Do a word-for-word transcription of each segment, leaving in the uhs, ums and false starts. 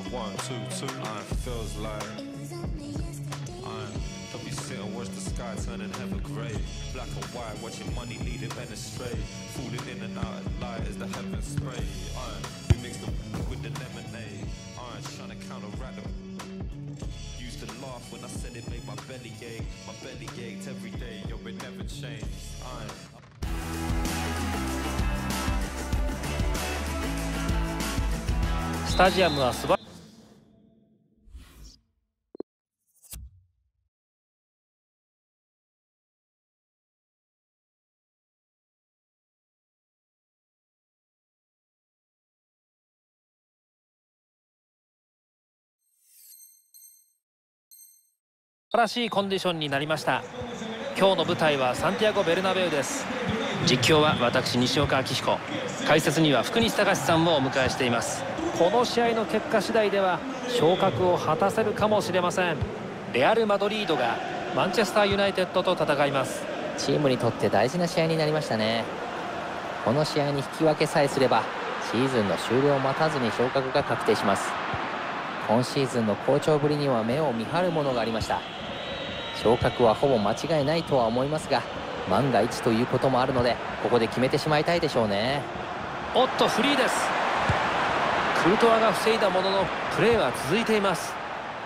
One, two, two. I feels like I don't be sitting, watch the sky turning heaven grey. Black and white, watching money leading men astray. Falling in and out of light as the heavens spray. I we mix the with the lemonade. I trying to counteract them. Used to laugh when I said it made my belly ache. My belly ached every day, yo, it never changed. I スタジアムは素晴らしい。素晴らしいコンディションになりました。今日の舞台はサンティアゴ・ベルナベウです。実況は私西岡明彦、解説には福西隆さんをお迎えしています。この試合の結果次第では昇格を果たせるかもしれません。レアル・マドリードがマンチェスターユナイテッドと戦います。 チームにとって大事な試合になりましたね。この試合に引き分けさえすればシーズンの終了を待たずに昇格が確定します。今シーズンの好調ぶりには目を見張るものがありました。昇格はほぼ間違いないとは思いますが、万が一ということもあるのでここで決めてしまいたいでしょうね。 おっとフリーです。クルトワが防いだもののプレーは続いています。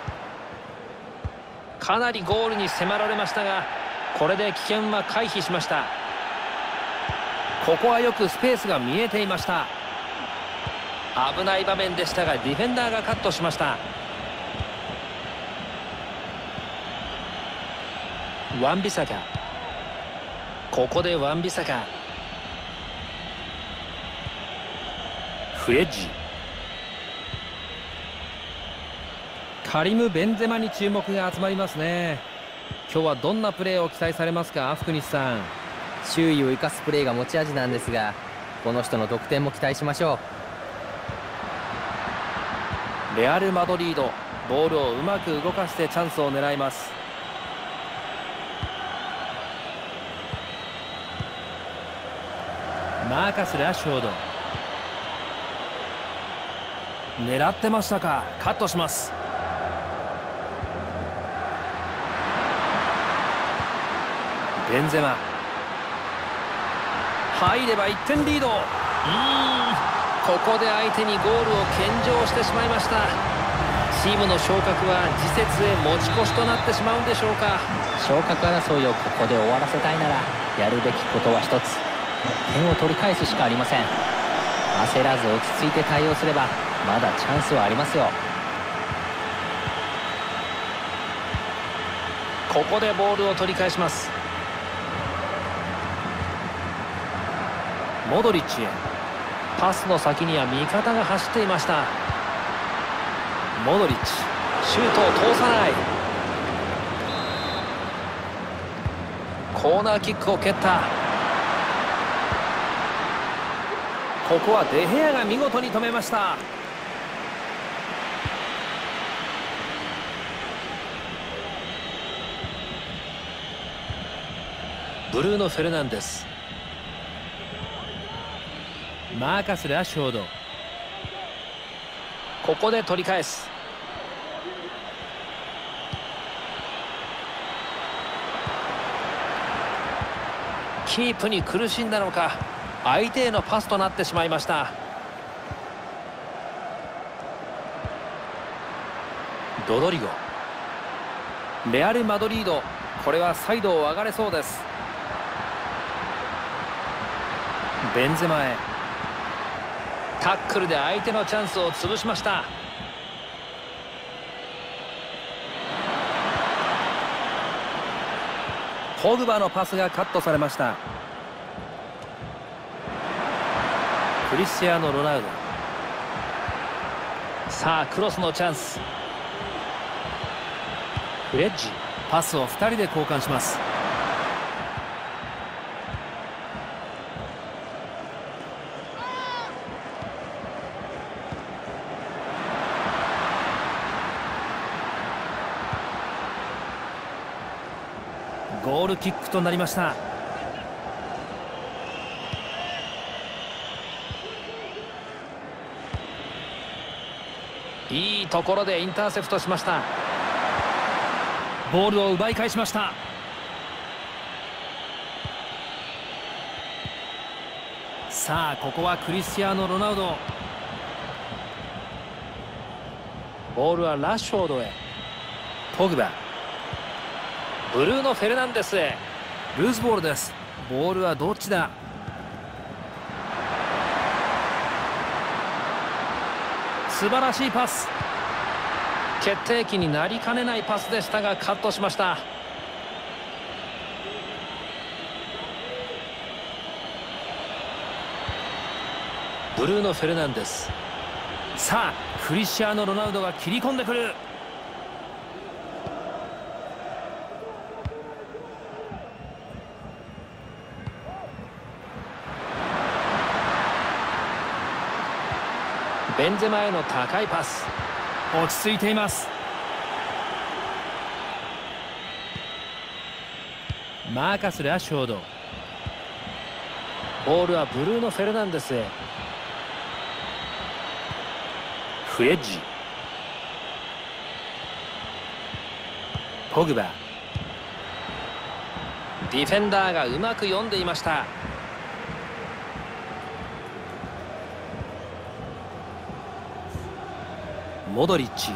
かなりゴールに迫られましたが、これで危険は回避しました。ここはよくスペースが見えていました。危ない場面でしたがディフェンダーがカットしました。ワンビサカ、ここでワンビサカ、フレッジ、カリム・ベンゼマに注目が集まりますね。今日はどんなプレーを期待されますか、福西さん。 周囲を生かすプレーが持ち味なんですが、この人の得点も期待しましょう。レアル・マドリード、ボールをうまく動かしてチャンスを狙います。マーカス・ラッシュフォード、狙ってましたか。カットします。ベンゼマ、入ればいってんリード。うーん、ここで相手にゴールを献上してしまいました。チームの昇格は次節へ持ち越しとなってしまうんでしょうか。 昇格争いをここで終わらせたいならやるべきことは一つ、点を取り返すしかありません。焦らず落ち着いて対応すればまだチャンスはありますよ。 ここでボールを取り返します。モドリッチへ、パスの先には味方が走っていました。モドリッチ、シュートを通さない。コーナーキックを蹴った。ここはデヘアが見事に止めました。ブルーノ・フェルナンデス、マーカス・ラッシュフォード、ここで取り返す。キープに苦しんだのか、相手へのパスとなってしまいました。ロドリゴ、レアル・マドリード、これはサイドを上がれそうです。ベンゼマへ、タックルで相手のチャンスを潰しました。ポグバのパスがカットされました。クリスティアーノ・ロナウド、さあクロスのチャンス。フレッジ、パスをふたりで交換します。ゴールキックとなりました。 いいところでインターセプトしました。 ボールを奪い返しました。さあここはクリスティアーノ・ロナウド。 ボールはラッシュフォードへ。ポグバ、ブルーノ・フェルナンデスへ。 ルーズボールです。ボールはどっちだ。素晴らしいパス。 決定機になりかねないパスでしたがカットしました。ブルーノ・フェルナンデス。 さあクリスティアーノ・ロナウドが切り込んでくる。 ベンゼマへの高いパス。 落ち着いています。マーカス・ラッシュフォード。 ボールはブルーノ・フェルナンデスへ。 フレッジ、ポグバ。 ディフェンダーがうまく読んでいました。 モドリッチ。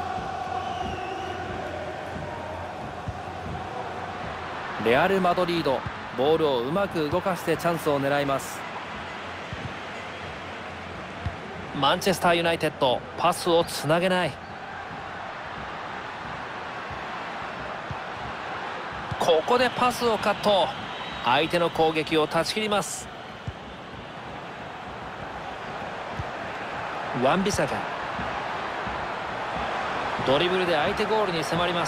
レアル・マドリード、ボールをうまく動かしてチャンスを狙います。マンチェスターユナイテッド、パスをつなげない。ここでパスをカット。相手の攻撃を断ち切ります。ワンビサカ、ドリブルで相手ゴールに迫ります。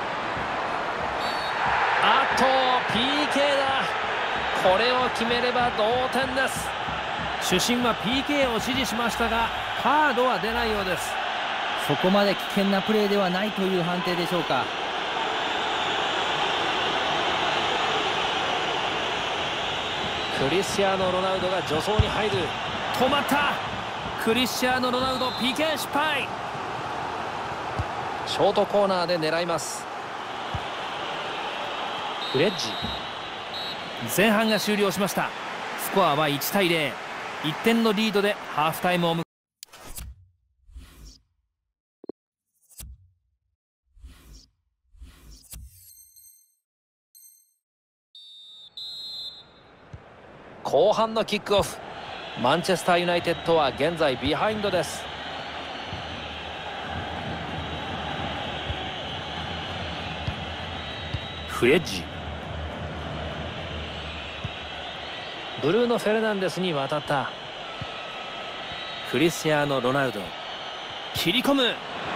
あっと ピーケー だ。これを決めれば同点です。 主審は ピーケー を指示しましたがカードは出ないようです。そこまで危険なプレーではないという判定でしょうか。 クリスティアーノ・ロナウドが助走に入る。 止まった。クリスティアーノ・ロナウド ピーケー 失敗。 ショートコーナーで狙います。フレッジ。 前半が終了しました。スコアはいちたいゼロ。いってんのリードでハーフタイムを迎え、 後半のキックオフ。マンチェスターユナイテッドは現在ビハインドです。 フレッジ。 ブルーノ・フェルナンデスに渡った。 クリスティアーノ・ロナウド。切り込む。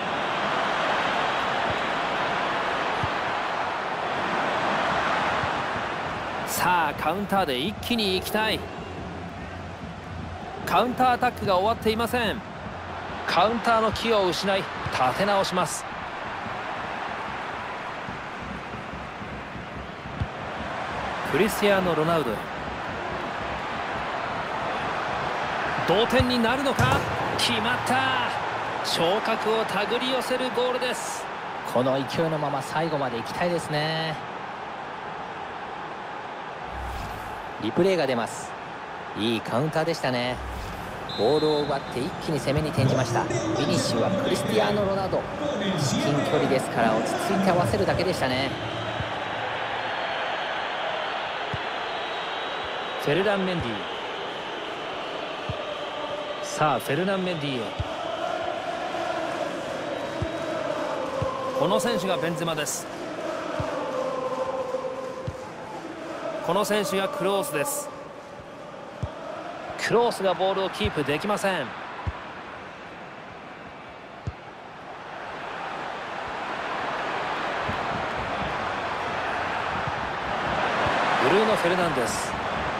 さあカウンターで一気に行きたい。カウンターアタックが終わっていません。 カウンターの気を失い立て直します。 クリスティアーノ・ロナウド。同点になるのか。 決まった。昇格を手繰り寄せるゴールです。 この勢いのまま最後まで行きたいですね。リプレイが出ます。いいカウンターでしたね。ボールを奪って一気に攻めに転じました。フィニッシュはクリスティアーノ・ロナウド。至近距離ですから落ち着いて合わせるだけでしたね。 フェルナン・メンディ。さあフェルナン・メンディへ。 この選手がベンゼマです。この選手がクロースです。 クロースがボールをキープできません。ブルーノ・フェルナンデス。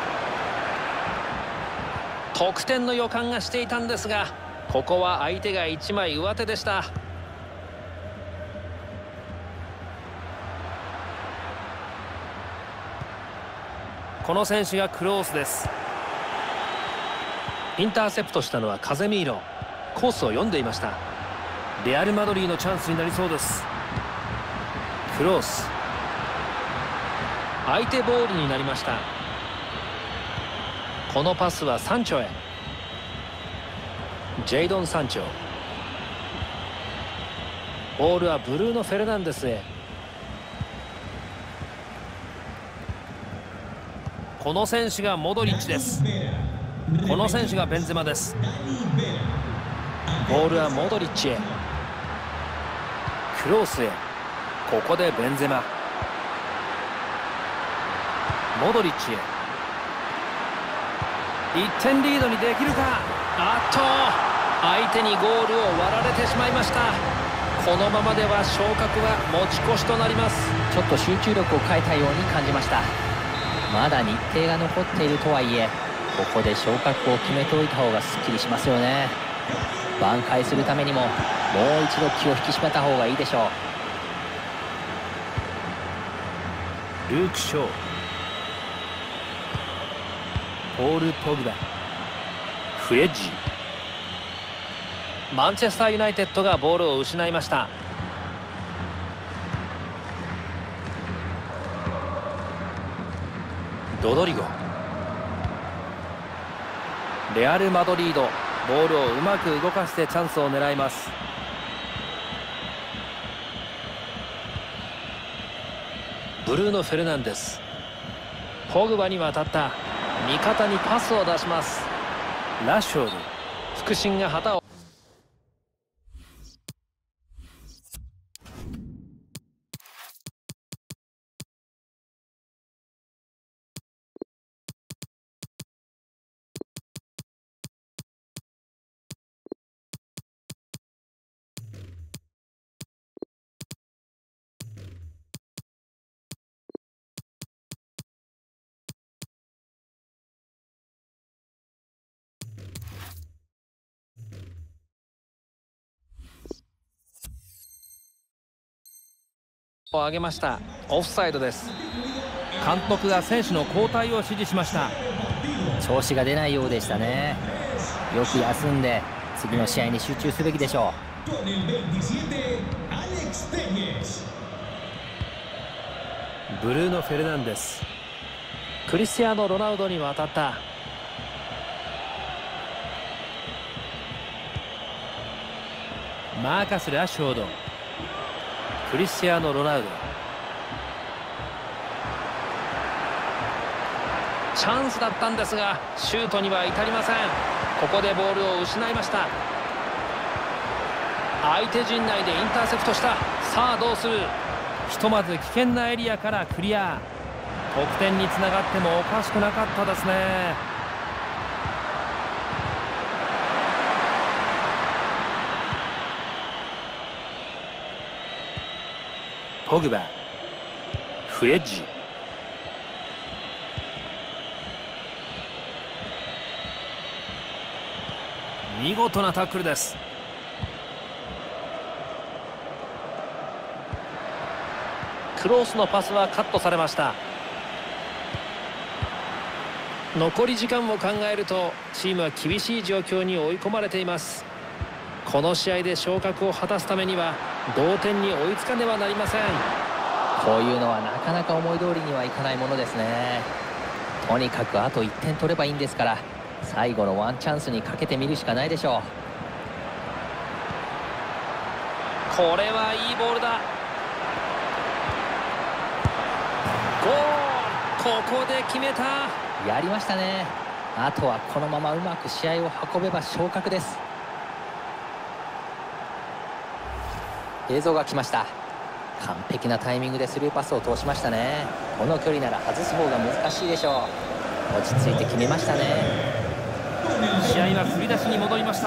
得点の予感がしていたんですが、ここは相手がいちまい上手でした。 この選手がクロースです。 インターセプトしたのはカゼミーロ。コースを読んでいました。 レアル・マドリーのチャンスになりそうです。クロス、相手ボールになりました。このパスはサンチョへ。ジェイドン・サンチョ、ボールはブルーノ・フェルナンデスへ。この選手がモドリッチです。この選手がベンゼマです。ボールはモドリッチへ。クロスへ。ここでベンゼマ、モドリッチへ。いってんリードにできるか。あっと相手にゴールを割られてしまいました。このままでは昇格は持ち越しとなります。 ちょっと集中力を欠いたように感じました。まだ日程が残っているとはいえ、ここで昇格を決めておいた方がすっきりしますよね。挽回するためにももう一度気を引き締めた方がいいでしょう。ルーク・ショー、ポール・ポグバ、フレッジ。マンチェスターユナイテッドがボールを失いました。ロドリゴ、レアル・マドリード、ボールをうまく動かしてチャンスを狙います。ブルーノ・フェルナンデス、ポグバに渡った。味方にパスを出します。ラッシュフォード、副審が旗を。を上げました。オフサイドです。監督が選手の交代を指示しました。 調子が出ないようでしたね。よく休んで次の試合に集中すべきでしょう。ブルーノ・フェルナンデス、クリスティアーノ・ロナウドに渡った。マーカス・ラッシュフォード、クリスティアーノ・ロナウド、チャンスだったんですがシュートには至りません。ここでボールを失いました。相手陣内でインターセプトした。さあどうする。ひとまず危険なエリアからクリア。得点につながってもおかしくなかったですね。ポグバ、フレッジ、見事なタックルです。クロスのパスはカットされました。残り時間を考えるとチームは厳しい状況に追い込まれています。この試合で昇格を果たすためには同点に追いつかねばなりません。 こういうのはなかなか思い通りにはいかないものですね。とにかくあといってん取ればいいんですから、最後のワンチャンスにかけてみるしかないでしょう。 これはいいボールだ。ゴール、ここで決めた。 やりましたね。あとはこのままうまく試合を運べば昇格です。映像が来ました。完璧なタイミングでスルーパスを通しましたね。この距離なら外す方が難しいでしょう。落ち着いて決めましたね。 試合は振り出しに戻りました。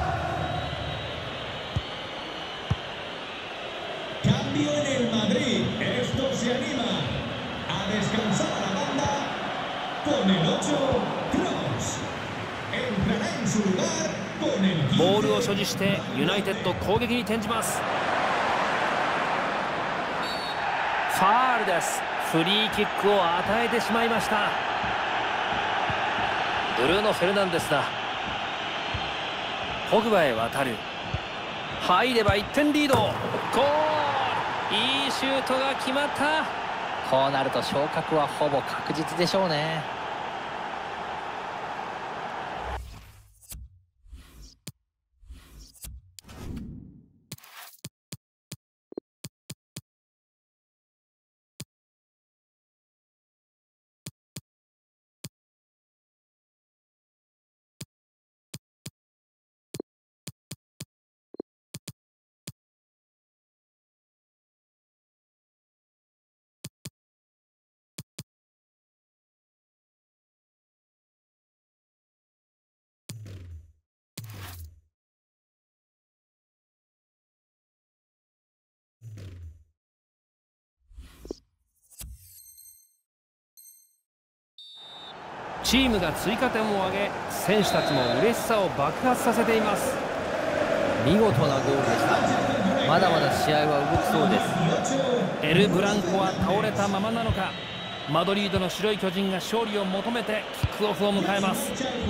ボールを所持してユナイテッド攻撃に転じます。ファールです。フリーキックを与えてしまいました。ブルーノ・フェルナンデスだ。ポグバへ渡る。 入ればいってんリード。ゴール。いいシュートが決まった。 こうなると昇格はほぼ確実でしょうね。 チームが追加点を挙げ、選手たちも嬉しさを爆発させています。 見事なゴールでした。まだまだ試合は動きそうです。 エル・ブランコは倒れたままなのか。マドリードの白い巨人が勝利を求めてキックオフを迎えます。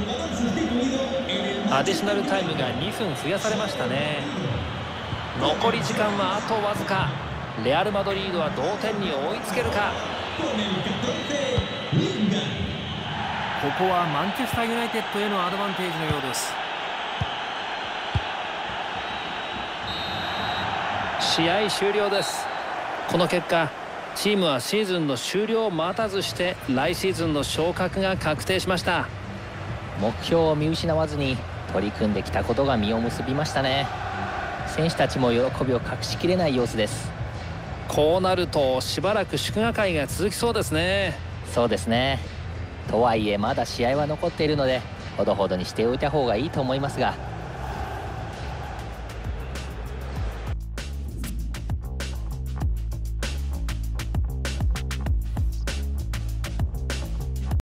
アディショナルタイムがにふん増やされましたね。残り時間はあとわずか。レアル・マドリードは同点に追いつけるか。 ここはマンチェスターユナイテッドへのアドバンテージのようです。 試合終了です。この結果、チームはシーズンの終了を待たずして来シーズンの昇格が確定しました。 目標を見失わずに取り組んできたことが実を結びましたね。選手たちも喜びを隠しきれない様子です。 こうなるとしばらく祝賀会が続きそうですね。 そうですね。とはいえまだ試合は残っているのでほどほどにしておいた方がいいと思いますが。